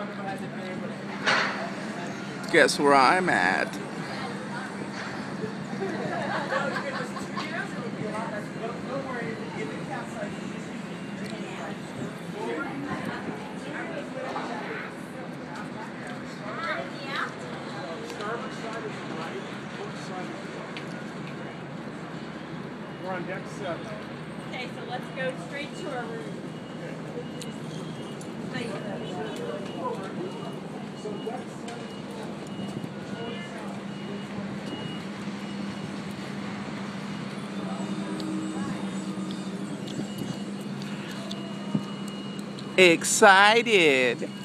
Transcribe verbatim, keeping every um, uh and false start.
Guess where I'm at? We're on deck seven. Okay, so let's go straight to our room. Excited.